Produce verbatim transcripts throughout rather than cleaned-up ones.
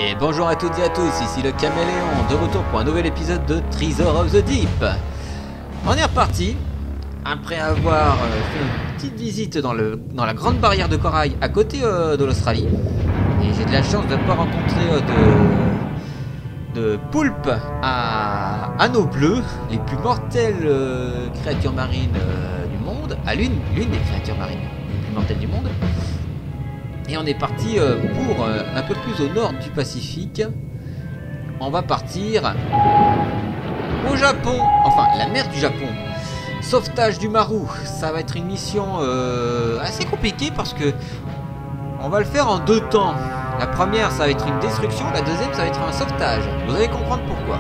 Et bonjour à toutes et à tous, ici le Caméléon, de retour pour un nouvel épisode de Treasure of the Deep. On est reparti, après avoir euh, fait une petite visite dans, le, dans la grande barrière de corail à côté euh, de l'Australie. Et j'ai de la chance de ne pas rencontrer euh, de, de poulpes à anneaux bleus, les plus mortelles euh, créatures marines euh, du monde, à l'une l'une des créatures marines les plus mortelles du monde. Et on est parti euh, pour euh, un peu plus au nord du Pacifique. On va partir au Japon, enfin la mer du Japon. Sauvetage du Maru, ça va être une mission euh, assez compliquée parce que on va le faire en deux temps. La première, ça va être une destruction, la deuxième, ça va être un sauvetage. Vous allez comprendre pourquoi.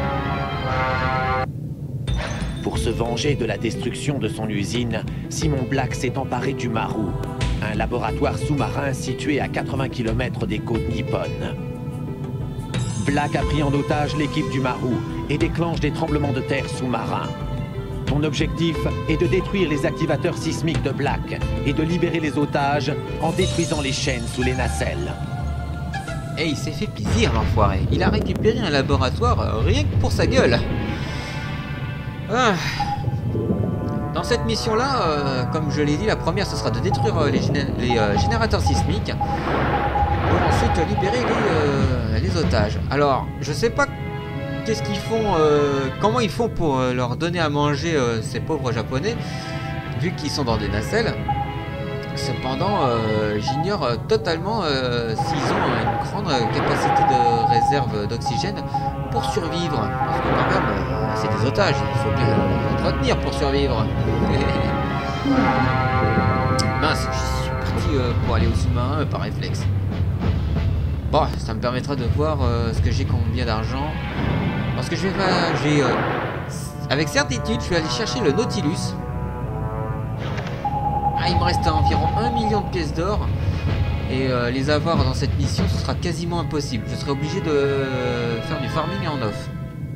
Pour se venger de la destruction de son usine, Simon Black s'est emparé du Maru, un laboratoire sous-marin situé à quatre-vingts kilomètres des côtes nippones. Black a pris en otage l'équipe du Maru et déclenche des tremblements de terre sous-marins. Son objectif est de détruire les activateurs sismiques de Black et de libérer les otages en détruisant les chaînes sous les nacelles. Et il s'est fait plaisir l'enfoiré. Il a récupéré un laboratoire euh, rien que pour sa gueule. Ah. Dans cette mission-là, euh, comme je l'ai dit, la première ce sera de détruire euh, les, géné les euh, générateurs sismiques pour ensuite libérer les, euh, les otages. Alors, je sais pas qu'est-ce qu'ils font, euh, comment ils font pour euh, leur donner à manger euh, ces pauvres japonais, vu qu'ils sont dans des nacelles. Cependant, euh, j'ignore euh, totalement euh, s'ils ont une grande euh, capacité de réserve d'oxygène pour survivre. Parce que quand même, euh, c'est des otages, il faut bien les entretenir pour survivre. Mince, je suis parti euh, pour aller au sous-marin euh, par réflexe. Bon, ça me permettra de voir euh, ce que j'ai combien d'argent. Parce que je vais pas... j'ai, euh, avec certitude, je vais aller chercher le Nautilus. Ah, il me reste environ un million de pièces d'or. Et euh, les avoir dans cette mission, ce sera quasiment impossible. Je serai obligé de faire du farming en off.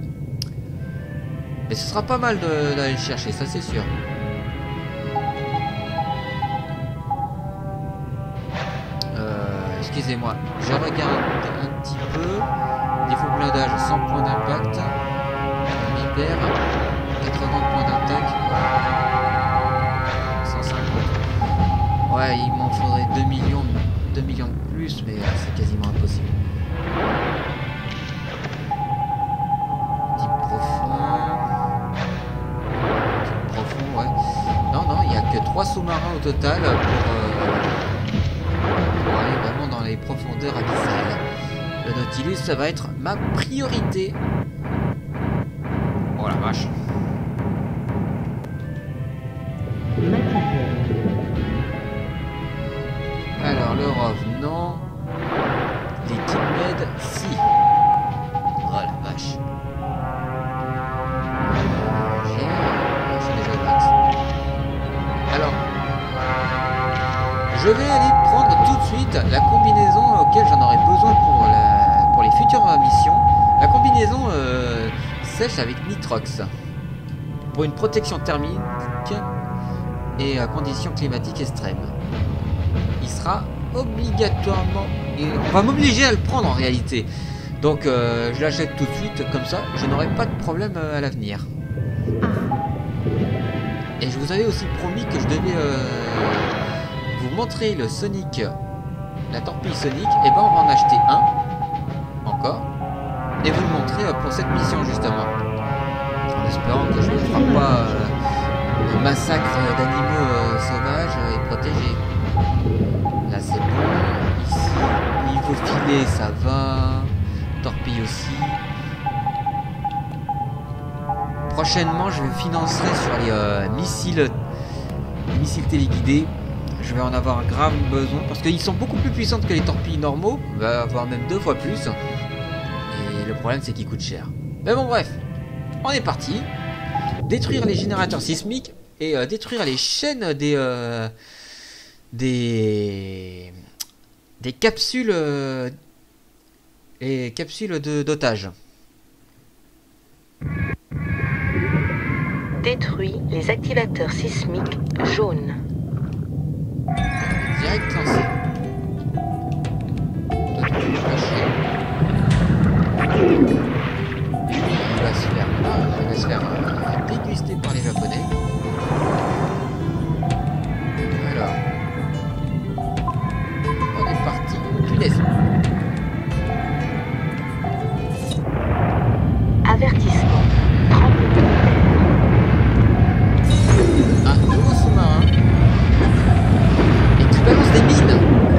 Mais ce sera pas mal d'aller le chercher, ça c'est sûr. Euh, Excusez-moi, je regarde un petit peu. Défaut de blindage, cent points d'impact. Militaire, quatre-vingts points d'attaque. cent cinquante. Ouais, il m'en faudrait deux millions, deux millions de plus, mais euh, c'est quasiment impossible. Deep profond. Deep profond, ouais. Non, non, il n'y a que trois sous-marins au total pour, euh, pour aller vraiment dans les profondeurs abyssales. Le Nautilus, ça va être ma priorité. Oh la vache. Alors le R O V, non. Les Kidmed, si. Oh la vache. J'ai déjà le max. Alors, je vais aller prendre tout de suite la combinaison auquel j'en aurai besoin pour, la, pour les futures missions. La combinaison euh, sèche avec Nitrox. Pour une protection thermique et à conditions climatiques extrêmes. Il sera obligatoirement... Et on va m'obliger à le prendre en réalité. Donc euh, je l'achète tout de suite, comme ça je n'aurai pas de problème à l'avenir. Et je vous avais aussi promis que je devais euh, vous montrer le Sonic, la torpille Sonic. Et ben on va en acheter un, encore, et vous le montrer euh, pour cette mission justement. En espérant que je ne ferai pas euh, un massacre d'animaux euh, sauvages et protégés. Là c'est bon, ici, niveau filet ça va, torpille aussi. Prochainement je financerai sur les euh, missiles, les missiles téléguidés. Je vais en avoir grave besoin parce qu'ils sont beaucoup plus puissants que les torpilles normaux, voire même deux fois plus. Et le problème c'est qu'ils coûtent cher. Mais bon bref, on est parti. Détruire les générateurs sismiques et euh, détruire les chaînes des... Euh, des des capsules euh, et capsules de d'otages. Détruit les activateurs sismiques jaunes. Direct lancé. Toi, tu peux cacher. Punaise. Avertissement. Tremblement de terre. Ah, nouveau sous-marin. Et qui balance des mines.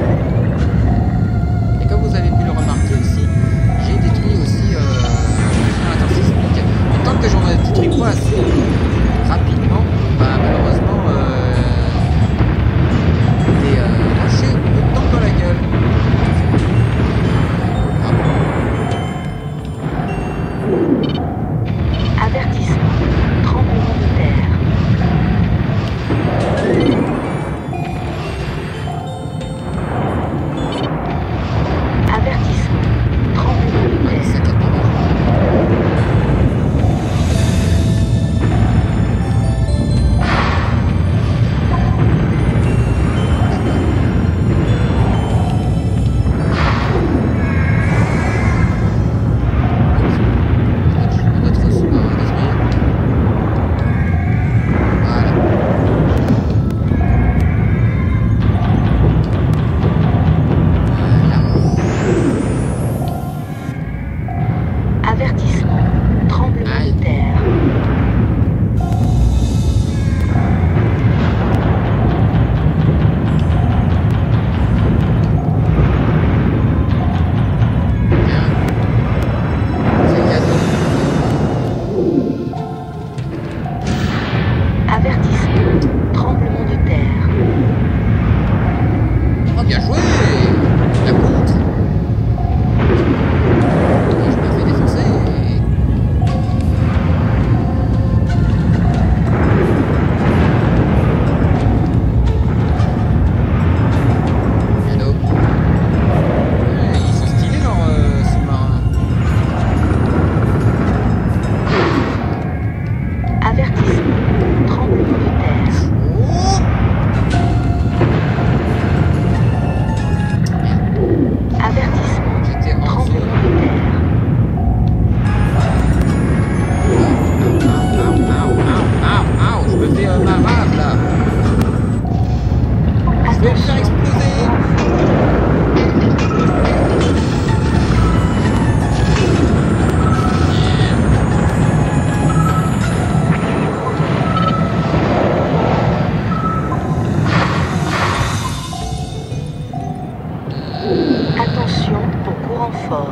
Et comme vous avez pu le remarquer aussi, j'ai détruit aussi euh, un sismique. Et tant que j'en détruis pas assez rapidement, bah malheureusement euh, des euh, rochers me tombent dans la gueule. Ah bon. Avertissement. Tremblement de terre. Avertissement. Tremblement de Ouais, terre. ça capte pas. Notre sous-marin à détruire. Voilà. Avertissement. Tremblement Aïe. de terre. Bien. C'est cadeau. Avertissement. Tremblement de terre. Oh, bien joué! La contre! Et je me fais défoncer. Cadeau. Ouais, ils sont stylés leurs euh, sous-marins. Avertissement. Tremblement de terre. Oh! Avertissement. J'étais en Tremblement zone. de terre. Au, au, au, je me fais euh, ma rave là. Je vais me faire exploser. Attention au courant fort.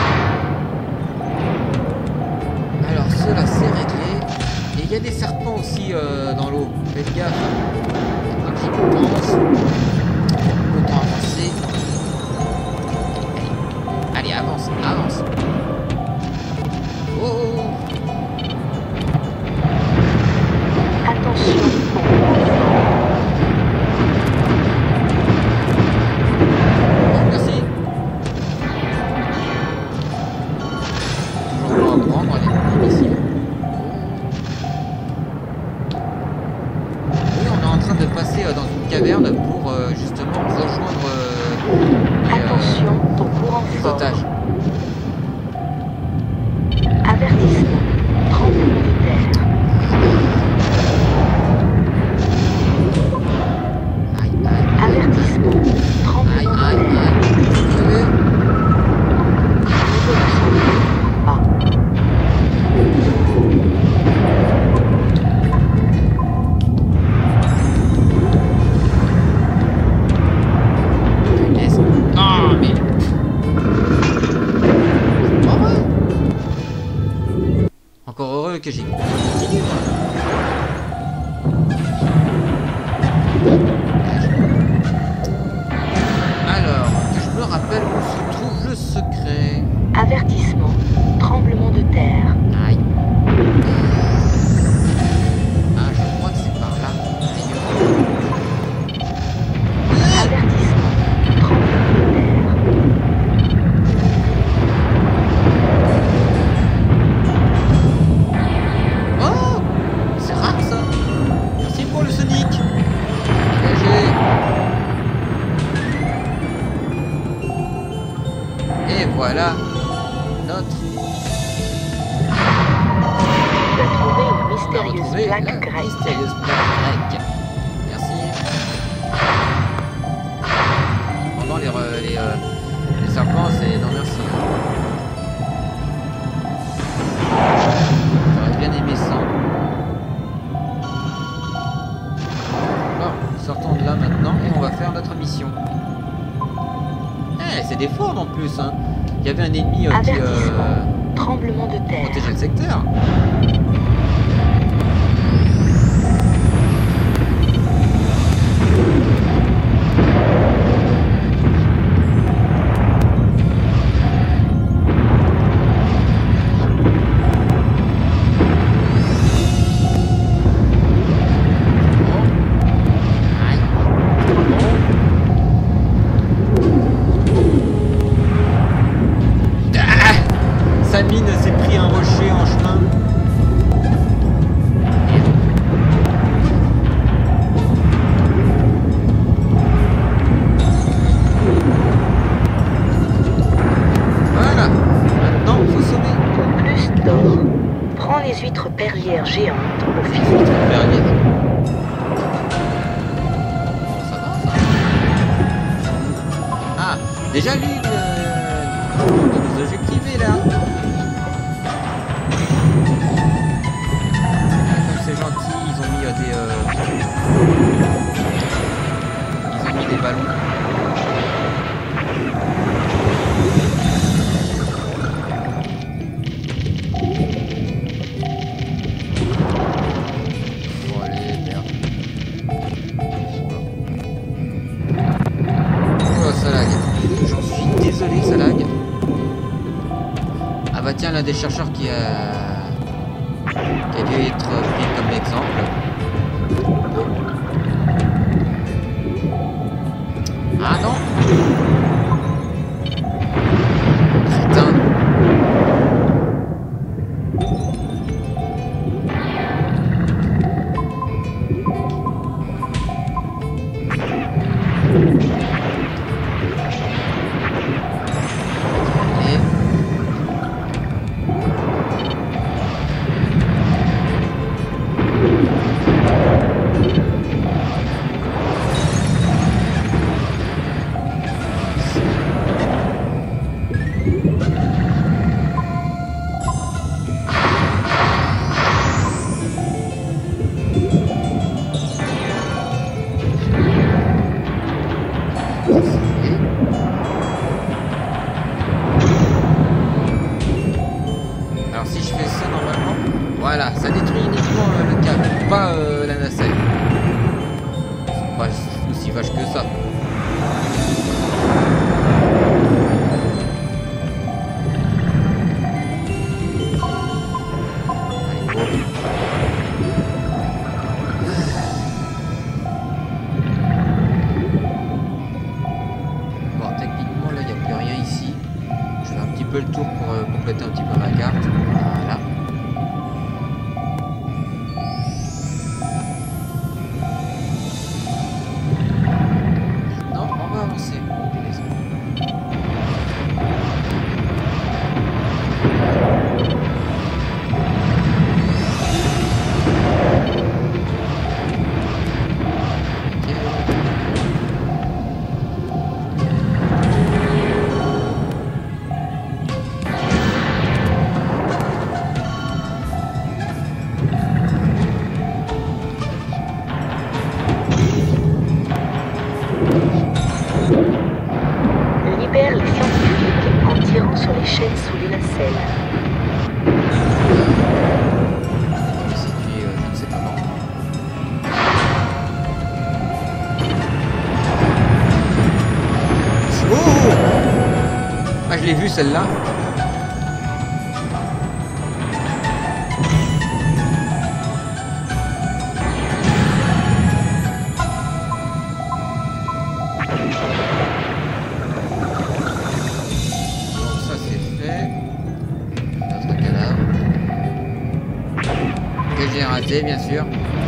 Alors cela c'est réglé. Et il y a des serpents aussi euh, dans l'eau. Faites gaffe. Un qui pense. Autant avancer. Allez, allez, avance, avance. Oh, oh, oh. Attention au courant fort. Bon, merci. Toujours pas à prendre, allez, imbécile. Oui, on est en train de passer euh, dans une caverne pour euh, justement rejoindre euh, les, euh, Attention au courant les fort. otages. Avertissement. Tremblement de terre. Aïe, aïe, Avertissement. aïe, Tremblement de aïe, terre. aïe. Crevé. Niveau de santé. Bas. Punaise. Ah, mais... C'est pas vrai. Encore heureux que j'ai continué, moi. Alors, que je me rappelle où se trouve le secret. Avertissement. Tremblement de terre. Aïe. Ah, je crois que c'est par là. Aïe. Avertissement. Tremblement de terre. Oh, c'est rare ça. Merci pour le Sonic. Dégagez. Et voilà notre... Tu as trouvé une On a mystérieuse retrouvé plaque la grecque. mystérieuse plaque grecque. Merci. Pendant les, re- les, euh, c'est... Non, merci. J'aurais bien aimé ça. Bon, sortons de là maintenant et on va faire notre mission. Eh, c'est des forts en plus, hein. Il y avait un ennemi euh, qui... Euh, tremblement de terre. protégeait le secteur. Géante au physique. Bon, ça va, ça. Ah, déjà lui, euh, on va nous objectiver là. Comme c'est gentil, ils ont mis euh, des, euh, ils ont mis des ballons. Tiens, l'un des chercheurs qui a... qui a dû être pris comme exemple. Ah non! Crétin! Voilà, ça détruit uniquement euh, le câble, pas euh, la nacelle. C'est pas aussi vache que ça. Allez, bon, techniquement là il n'y a plus rien ici. Je fais un petit peu le tour pour euh, compléter un petit peu ma carte. Voilà. Libère les scientifiques en tirant sur les chaînes sous les nacelles. Situé, euh, je ne sais pas comment. Oh! Ah, je l'ai vue celle-là. J'ai raté, bien sûr.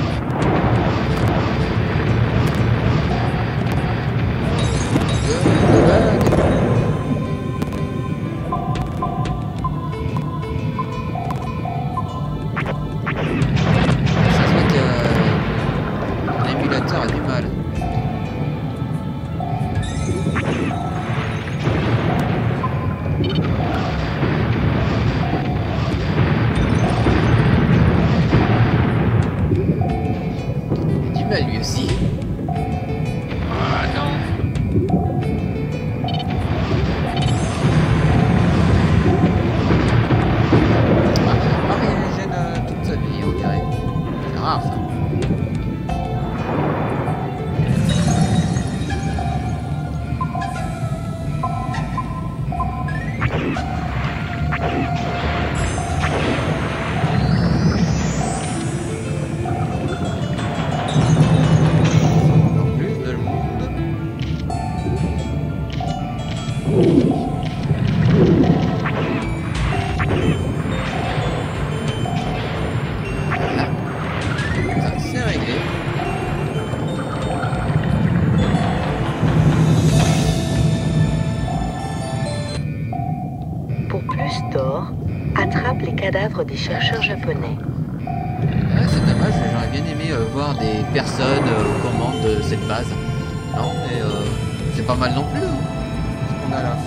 Ça se voit que euh, l'émulateur a du mal. attrape les cadavres des chercheurs japonais. Ouais, c'est dommage, j'aurais bien aimé euh, voir des personnes euh, aux commandes de cette base. Non, mais euh, c'est pas mal non plus, hein, ce qu'on a là.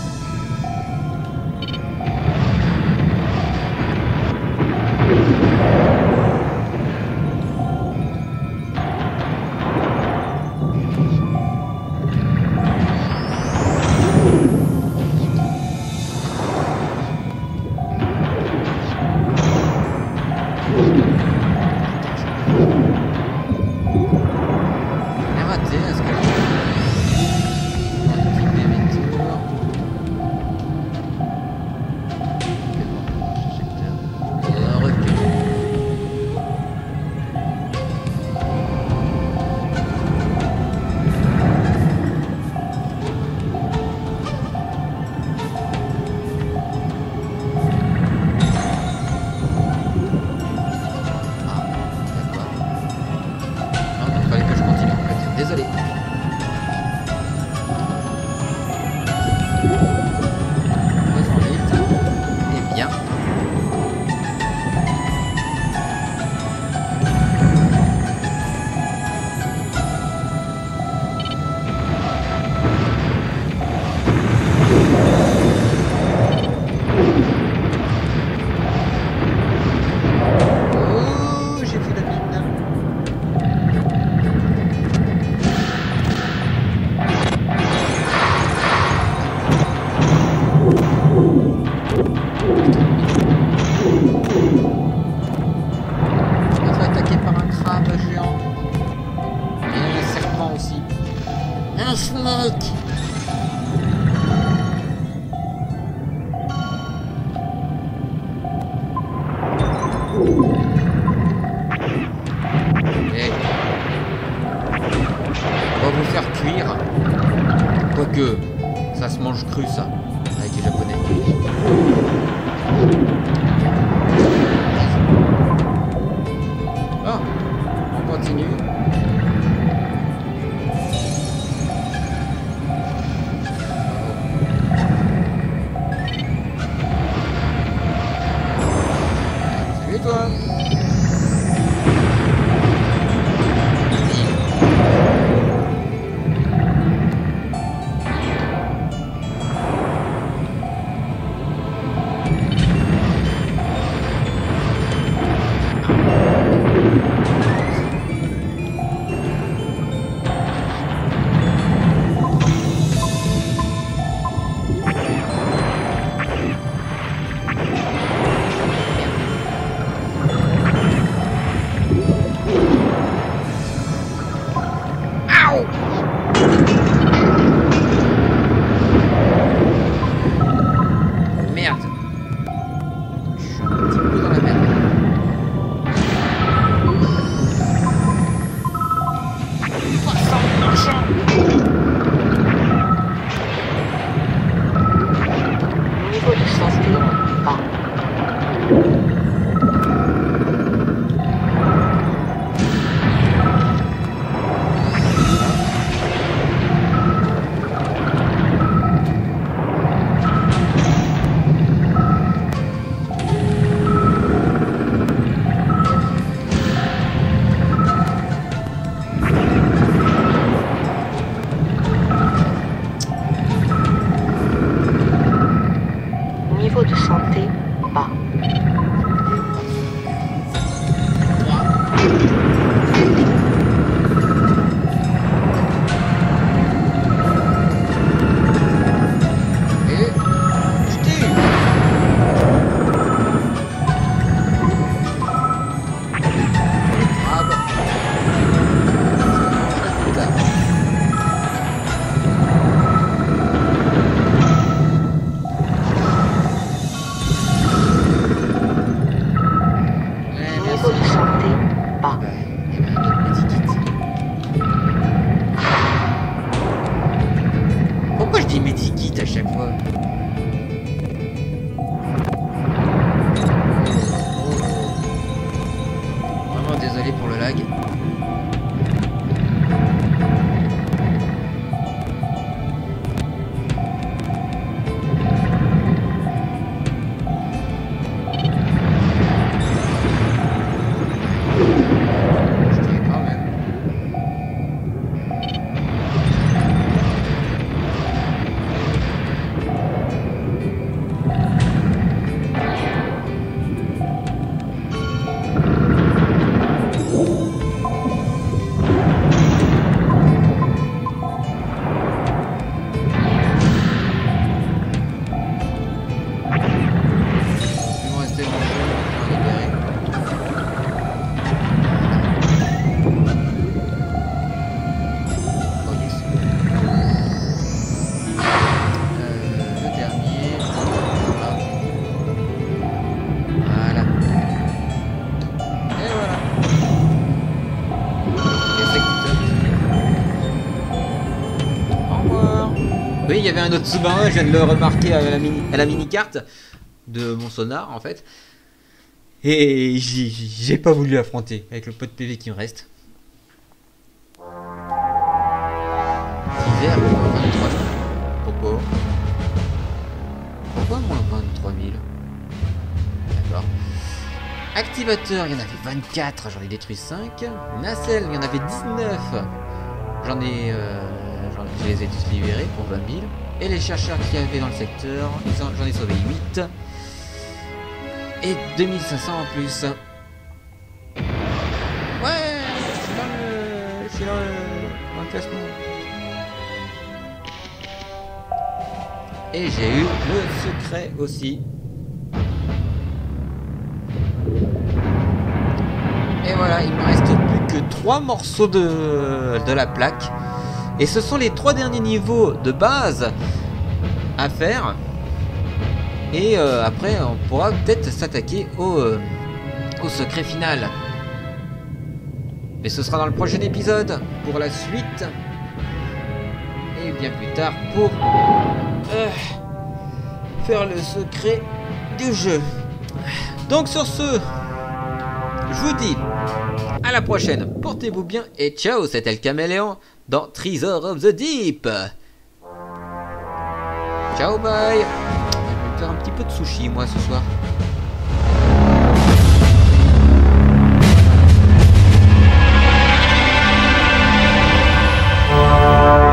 Désolé. Faisons vite. Eh bien. Oh, j'ai fait la mine. Un snake. Et on va vous faire cuire. Quoique, ça se mange cru ça, avec les japonais. Ah, on continue. Toi. il y avait un autre sous-marin, je viens de le remarquer à la mini, à la mini-carte de mon sonar en fait. Et j'ai j'ai pas voulu affronter avec le peu de P V qui me reste. Hiver, moins vingt-trois mille. Pourquoi Pourquoi moins vingt-trois mille? D'accord. Activateur, il y en avait vingt-quatre, j'en ai détruit cinq. Nacelle, il y en avait dix-neuf. J'en ai... Euh, je les ai tous libérés pour vingt mille. Et les chercheurs qu'il y avait dans le secteur, j'en ai sauvé huit. Et deux mille cinq cents en plus. Ouais, je suis dans le, je suis dans le, dans le classement. Et j'ai eu le secret aussi. Et voilà, il me reste plus que trois morceaux de, de la plaque. Et ce sont les trois derniers niveaux de base à faire. Et euh, après, on pourra peut-être s'attaquer au, euh, au secret final. Mais ce sera dans le prochain épisode pour la suite. Et bien plus tard pour euh, faire le secret du jeu. Donc sur ce, je vous dis à la prochaine. Portez-vous bien et ciao, c'était le Caméléon dans Treasure of the Deep. Ciao, bye. Je vais faire un petit peu de sushi moi ce soir. Thank you.